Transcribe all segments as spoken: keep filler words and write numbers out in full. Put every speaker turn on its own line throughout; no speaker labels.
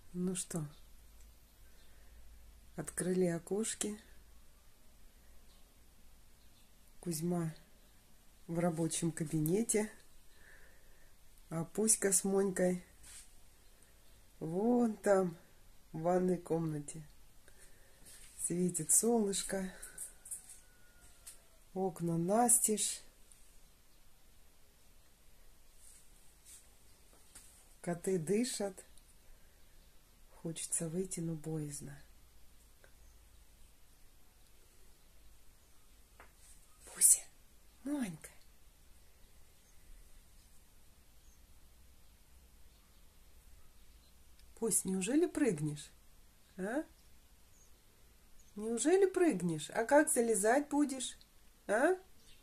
Ну что, открыли окошки. Кузьма в рабочем кабинете, а Пуська с Монькой вон там, в ванной комнате. Светит солнышко, окна настежь. Коты дышат. Хочется выйти, но боязно. Пуся, Монька. Пусть, неужели прыгнешь? А? Неужели прыгнешь? А как залезать будешь? А?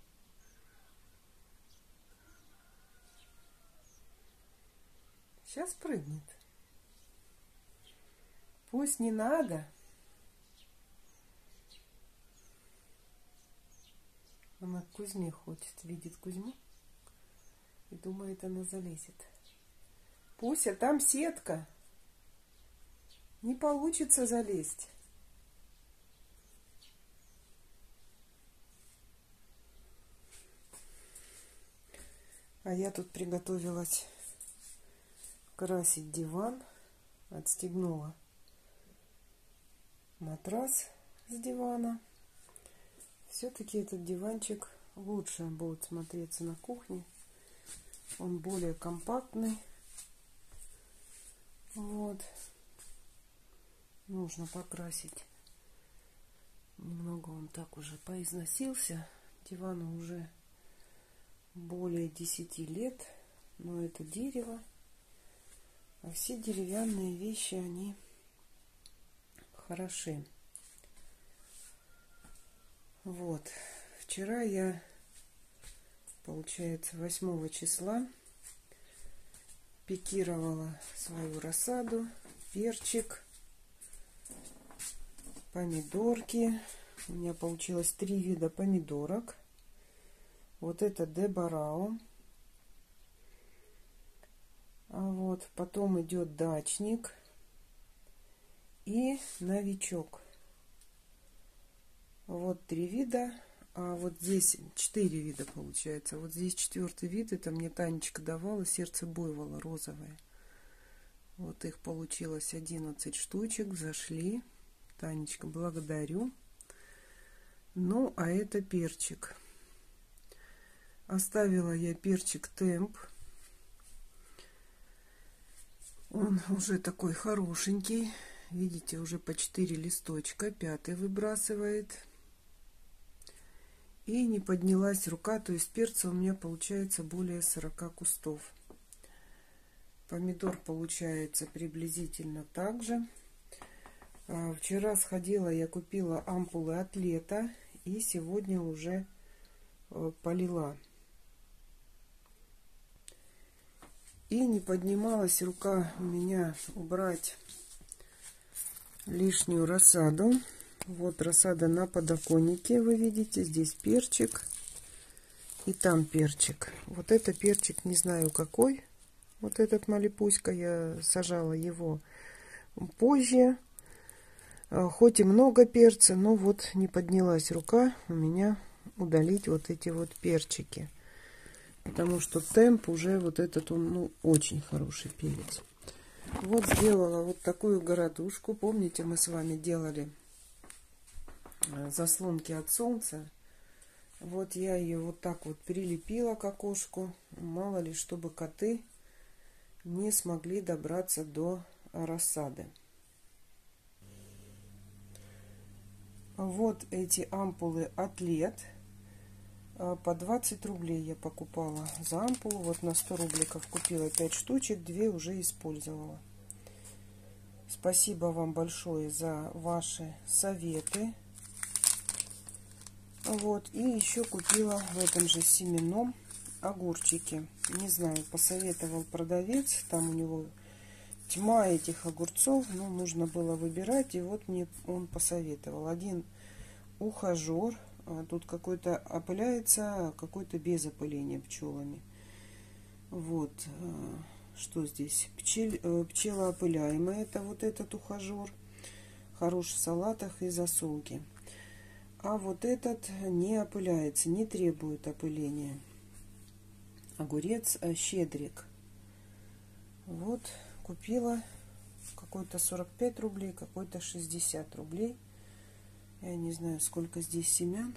Сейчас прыгнет. Пусть не надо. Она к Кузьме хочет, видит Кузьму и думает, она залезет. Пуся, там сетка. Не получится залезть. А я тут приготовилась красить диван. Отстегнула матрас с дивана. Все-таки этот диванчик лучше будет смотреться на кухне. Он более компактный. Вот. Нужно покрасить. Немного он так уже поизносился. Дивану уже более десяти лет. Но это дерево. А все деревянные вещи, они хороши. Вот. Вчера я, получается, восьмого числа пикировала свою рассаду, перчик, помидорки. У меня получилось три вида помидорок. Вот это Дебарао. А вот потом идет дачник и новичок. Вот три вида, а вот здесь четыре вида получается. Вот здесь четвертый вид, это мне Танечка давала, сердце буйвола розовое. Вот их получилось одиннадцать штучек, зашли. Танечка, благодарю. Ну, а это перчик. Оставила я перчик темп. Он уже такой хорошенький. Видите, уже по четыре листочка. Пятый выбрасывает. И не поднялась рука. То есть перца у меня получается более сорока кустов. Помидор получается приблизительно так же. А вчера сходила, я купила ампулы от лета. И сегодня уже полила. И не поднималась рука у меня убрать лишнюю рассаду. Вот рассада на подоконнике, вы видите. Здесь перчик и там перчик. Вот это перчик, не знаю какой. Вот этот малипуська, я сажала его позже. Хоть и много перца, но вот не поднялась рука у меня удалить вот эти вот перчики. Потому что темп уже вот этот, он, ну, очень хороший перец. Вот сделала вот такую городушку. Помните, мы с вами делали заслонки от солнца. Вот я ее вот так вот прилепила к окошку. Мало ли, чтобы коты не смогли добраться до рассады. Вот эти ампулы от лет. По двадцать рублей я покупала за ампулу. Вот на сто рубликов купила пять штучек. две уже использовала. Спасибо вам большое за ваши советы. Вот. И еще купила в этом же семенном огурчики. Не знаю, посоветовал продавец. Там у него тьма этих огурцов. Но нужно было выбирать. И вот мне он посоветовал. Один ухажер. Тут какой-то опыляется, какой-то без опыления пчелами. Вот. что здесь? Пчель, пчелоопыляемый, это вот этот ухажер. Хорош в салатах и засолке. А вот этот не опыляется, не требует опыления. Огурец щедрик. Вот, купила какой-то сорок пять рублей, какой-то шестьдесят рублей. Я не знаю, сколько здесь семян.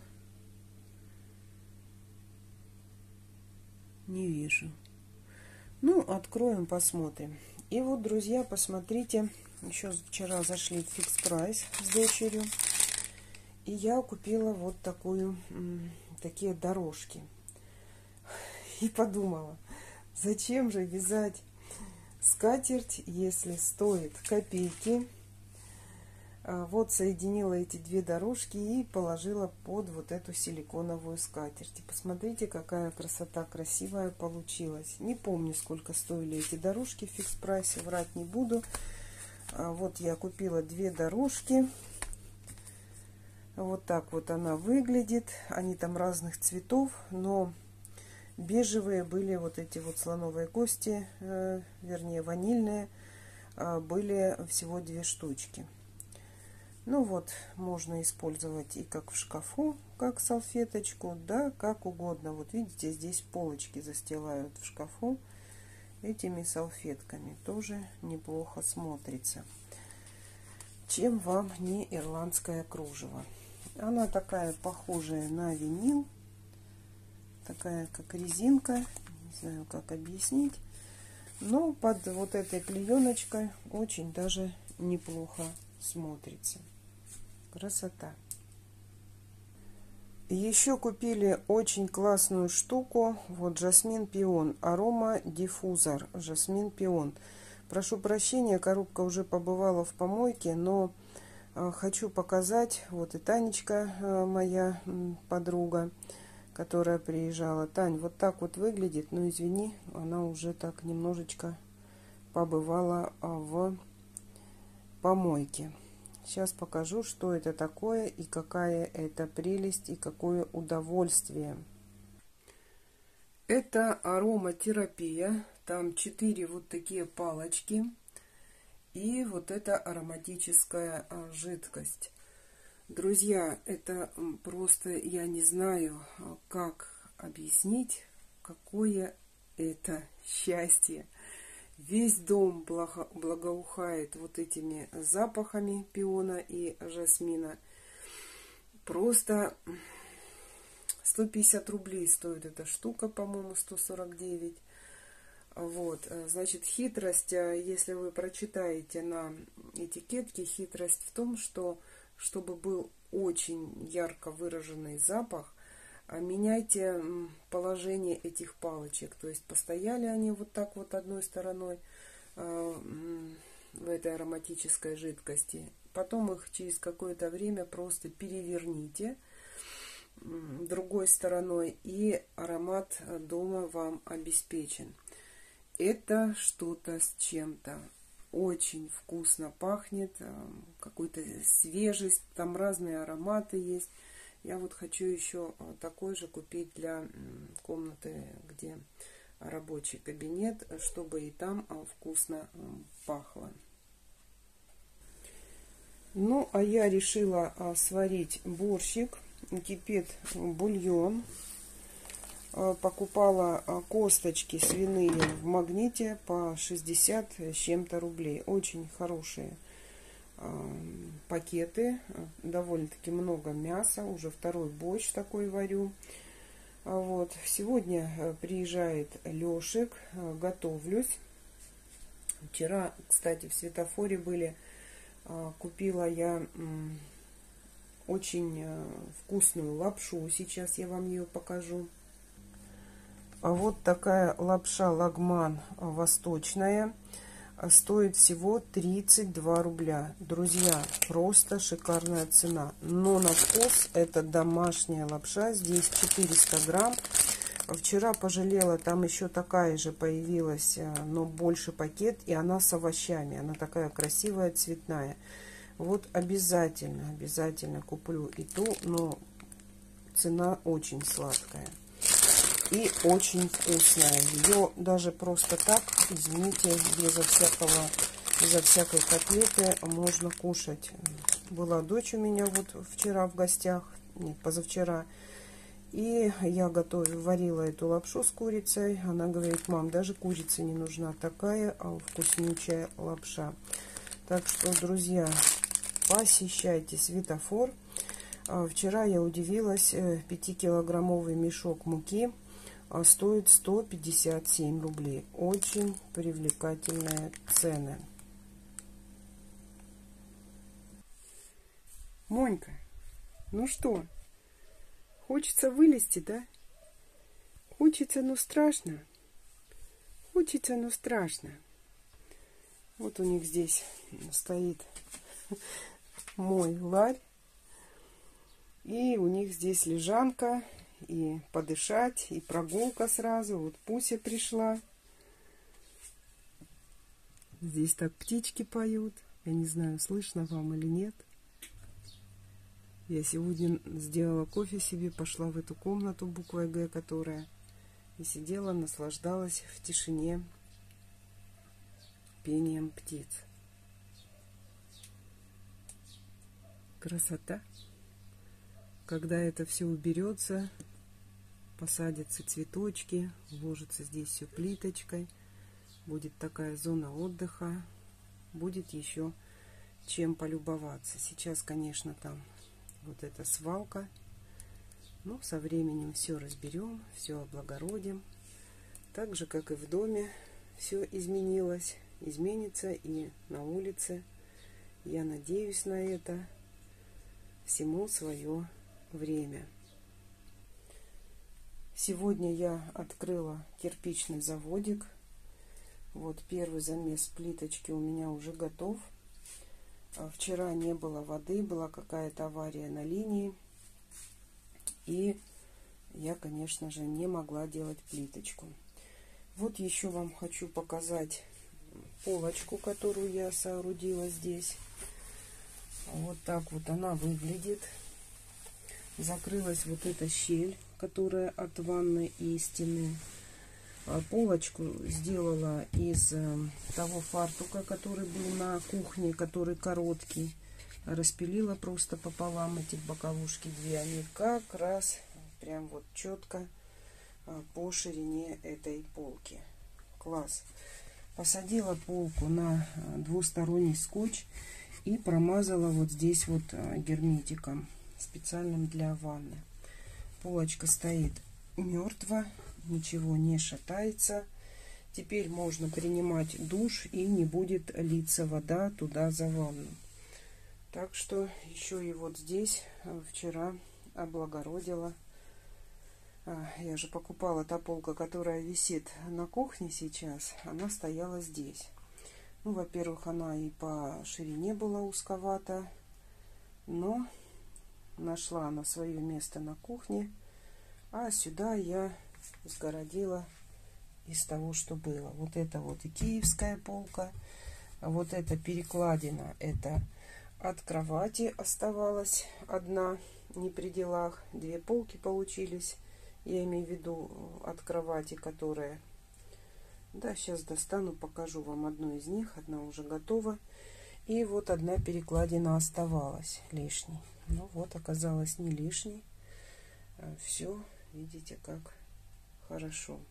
Не вижу. Ну, откроем, посмотрим. И вот, друзья, посмотрите. Еще вчера зашли в Фикс Прайс с дочерью. И я купила вот такую, такие дорожки. И подумала, зачем же вязать скатерть, если стоит копейки. Вот соединила эти две дорожки и положила под вот эту силиконовую скатерть. И посмотрите, какая красота красивая получилась. Не помню, сколько стоили эти дорожки в Фикс Прайсе, врать не буду. Вот я купила две дорожки. Вот так вот она выглядит. Они там разных цветов, но бежевые были вот эти вот слоновые кости, э, вернее ванильные, э, были всего две штучки. Ну вот, можно использовать и как в шкафу, как салфеточку, да, как угодно. Вот видите, здесь полочки застилают в шкафу этими салфетками. Тоже неплохо смотрится. Чем вам не ирландское кружево? Она такая похожая на винил. Такая как резинка. Не знаю, как объяснить. Но под вот этой клееночкой очень даже неплохо смотрится. Красота. Еще купили очень классную штуку. Вот жасмин пион. Арома диффузор. Жасмин пион. Прошу прощения, коробка уже побывала в помойке, но э, хочу показать. Вот и Танечка, э, моя э, подруга, которая приезжала. Тань, вот так вот выглядит. Но извини, она уже так немножечко побывала э, в помойке. Сейчас покажу, что это такое и какая это прелесть и какое удовольствие. Это ароматерапия. Там четыре вот такие палочки. И вот это ароматическая жидкость. Друзья, это просто, я не знаю, как объяснить, какое это счастье. Весь дом благо, благоухает вот этими запахами пиона и жасмина. Просто сто пятьдесят рублей стоит эта штука, по-моему, сто сорок девять. Вот, значит, хитрость, если вы прочитаете на этикетке, хитрость в том, что, чтобы был очень ярко выраженный запах, меняйте положение этих палочек. То есть постояли они вот так вот одной стороной в этой ароматической жидкости. Потом их через какое-то время просто переверните другой стороной, и аромат дома вам обеспечен. Это что-то с чем-то. Очень вкусно пахнет, какой-то свежесть, там разные ароматы есть. Я вот хочу еще такой же купить для комнаты, где рабочий кабинет, чтобы и там вкусно пахло. Ну, а я решила сварить борщик. Кипит бульон. Покупала косточки свиные в Магните по шестьдесят с чем-то рублей. Очень хорошие пакеты, довольно-таки много мяса, уже второй борщ такой варю. Вот. Сегодня приезжает Лешек, готовлюсь. Вчера, кстати, в светофоре были, купила я очень вкусную лапшу, сейчас я вам ее покажу. А вот такая лапша лагман восточная. Стоит всего тридцать два рубля. Друзья, просто шикарная цена. Но на вкус это домашняя лапша. Здесь четыреста грамм. Вчера пожалела, там еще такая же появилась, но больше пакет. И она с овощами. Она такая красивая, цветная. Вот обязательно, обязательно куплю и ту, но цена очень сладкая. и очень вкусная. Ее даже просто так, извините, безо всякого, безо всякой котлеты можно кушать. Была дочь у меня вот вчера в гостях, нет, позавчера. И я готовила, варила эту лапшу с курицей. Она говорит: мам, даже курица не нужна, такая вкуснючая лапша. Так что, друзья, посещайте Светофор. Вчера я удивилась, пятикилограммовый мешок муки стоит сто пятьдесят семь рублей. Очень привлекательные цены. Монька, ну что? Хочется вылезти, да? Хочется, но страшно. Хочется, но страшно. Вот у них здесь стоит мой ларь. И у них здесь лежанка, и подышать, и прогулка сразу. Вот Пуся пришла. Здесь так птички поют. Я не знаю, слышно вам или нет. Я сегодня сделала кофе себе, пошла в эту комнату буквой Г, которая, и сидела, наслаждалась в тишине пением птиц. Красота! Когда это все уберется, посадятся цветочки, вложится здесь все плиточкой, будет такая зона отдыха, будет еще чем полюбоваться. Сейчас, конечно, там вот эта свалка. Но со временем все разберем, все облагородим. Так же, как и в доме, все изменилось, изменится и на улице. Я надеюсь на это. Всему свое время. Сегодня я открыла кирпичный заводик. Вот первый замес плиточки у меня уже готов. Вчера не было воды, была какая-то авария на линии. И я, конечно же, не могла делать плиточку. Вот еще вам хочу показать полочку, которую я соорудила здесь. Вот так вот она выглядит. Закрылась вот эта щель, которая от ванны и стены. Полочку сделала из того фартука, который был на кухне, который короткий. Распилила просто пополам эти боковушки две. Они как раз прям вот четко по ширине этой полки. Класс. Посадила полку на двусторонний скотч и промазала вот здесь вот герметиком специальным для ванны. Полочка стоит мертво, ничего не шатается. Теперь можно принимать душ и не будет литься вода туда за ванну. Так что еще и вот здесь вчера облагородила. Я же покупала та полка, которая висит на кухне сейчас. Она стояла здесь. Ну, во-первых, она и по ширине была узковата, но нашла она свое место на кухне. А сюда я сгородила из того, что было. Вот это вот и киевская полка. А вот эта перекладина, это от кровати оставалась одна, не при делах. Две полки получились. Я имею в виду от кровати, которая... Да, сейчас достану, покажу вам одну из них. Одна уже готова. И вот одна перекладина оставалась лишней. Ну вот, оказалось не лишней. Все, видите, как хорошо.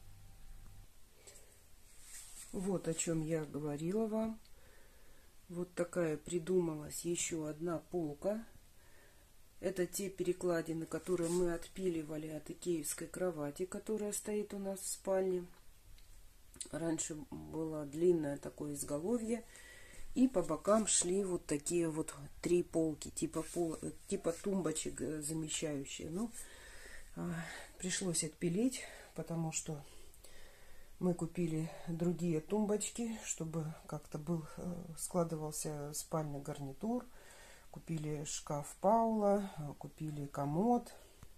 Вот о чем я говорила вам. Вот такая придумалась еще одна полка. Это те перекладины, которые мы отпиливали от икеевской кровати, которая стоит у нас в спальне. Раньше было длинное такое изголовье. И по бокам шли вот такие вот три полки, типа, пол, типа тумбочек замещающие. Ну, пришлось отпилить, потому что мы купили другие тумбочки, чтобы как-то был, складывался спальный гарнитур. Купили шкаф Паула, купили комод.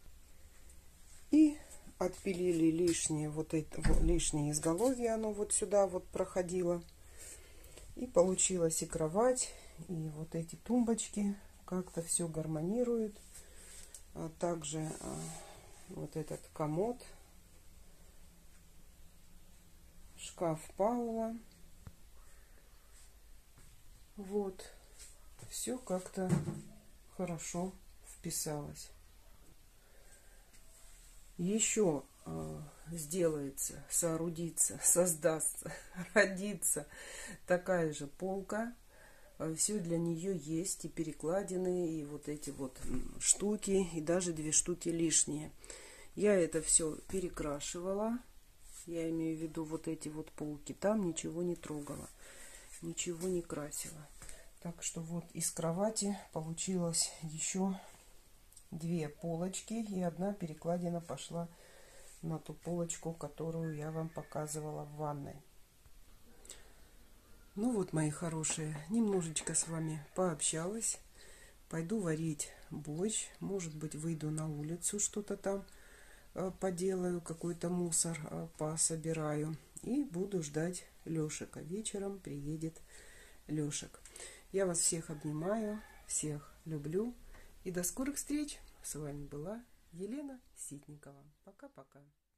И отпилили лишнее, вот это, лишнее изголовье, оно вот сюда вот проходило. И получилась и кровать, и вот эти тумбочки. Как-то все гармонирует. А также а, вот этот комод шкаф Паула. Вот. Все как-то хорошо вписалось. Еще э, сделается, соорудится, создастся, родится такая же полка. Все для нее есть, и перекладины, и вот эти вот штуки, и даже две штуки лишние. Я это все перекрашивала. Я имею в виду вот эти вот полки. Там ничего не трогала, ничего не красила. Так что вот из кровати получилось еще две полочки, и одна перекладина пошла на ту полочку, которую я вам показывала в ванной. Ну вот, мои хорошие, немножечко с вами пообщалась. Пойду варить борщ. Может быть, выйду на улицу, что-то там э, поделаю, какой-то мусор э, пособираю. И буду ждать Лешика. Вечером приедет Лешек. Я вас всех обнимаю, всех люблю. И до скорых встреч. С вами была Елена Ситникова. Пока-пока.